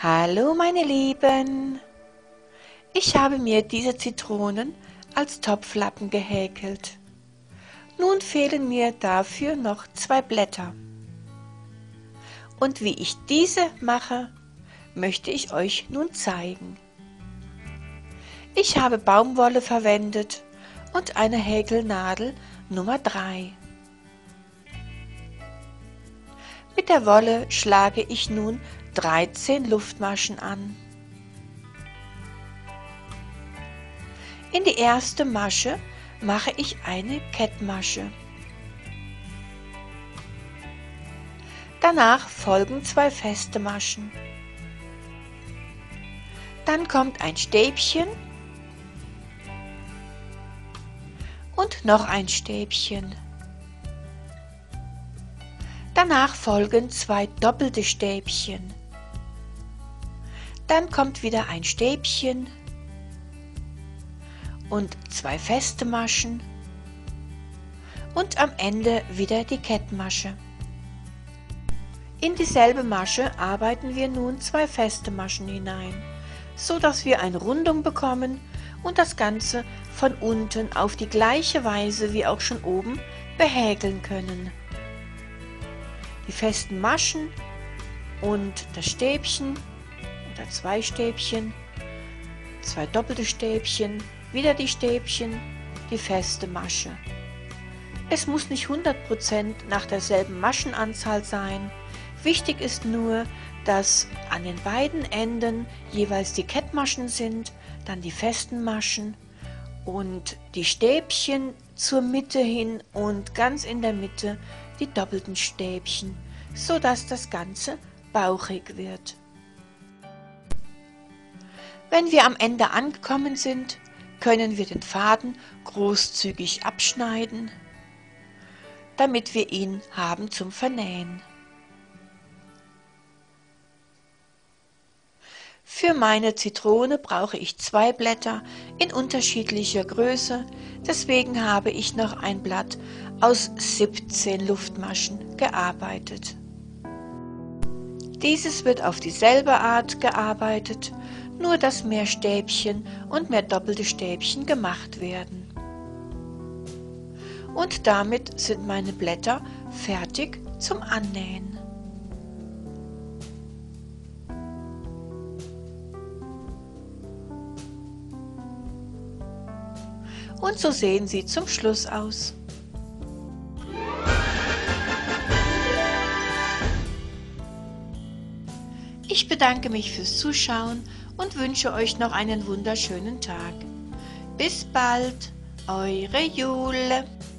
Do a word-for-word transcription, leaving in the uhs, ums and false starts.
Hallo meine Lieben! Ich habe mir diese Zitronen als Topflappen gehäkelt. Nun fehlen mir dafür noch zwei Blätter. Und wie ich diese mache, möchte ich euch nun zeigen. Ich habe Baumwolle verwendet und eine Häkelnadel Nummer drei. Mit der Wolle schlage ich nun dreizehn Luftmaschen an. In die erste Masche mache ich eine Kettmasche. Danach folgen zwei feste Maschen. Dann kommt ein Stäbchen und noch ein Stäbchen. Danach folgen zwei doppelte Stäbchen. Dann kommt wieder ein Stäbchen und zwei feste Maschen und am Ende wieder die Kettmasche. In dieselbe Masche arbeiten wir nun zwei feste Maschen hinein, so dass wir eine Rundung bekommen und das Ganze von unten auf die gleiche Weise wie auch schon oben behäkeln können. Die festen Maschen und das Stäbchen oder zwei Stäbchen, zwei doppelte Stäbchen, wieder die Stäbchen, die feste Masche. Es muss nicht hundert Prozent nach derselben Maschenanzahl sein. Wichtig ist nur, dass an den beiden Enden jeweils die Kettmaschen sind, dann die festen Maschen und die Stäbchen zur Mitte hin und ganz in der Mitte die doppelten Stäbchen, so dass das Ganze bauchig wird. Wenn wir am Ende angekommen sind, können wir den Faden großzügig abschneiden, damit wir ihn haben zum Vernähen. Für meine Zitrone brauche ich zwei Blätter in unterschiedlicher Größe, deswegen habe ich noch ein Blatt aus siebzehn Luftmaschen gearbeitet. Dieses wird auf dieselbe Art gearbeitet, nur dass mehr Stäbchen und mehr doppelte Stäbchen gemacht werden. Und damit sind meine Blätter fertig zum Annähen. Und so sehen sie zum Schluss aus. Ich bedanke mich fürs Zuschauen und wünsche euch noch einen wunderschönen Tag. Bis bald, eure Jule.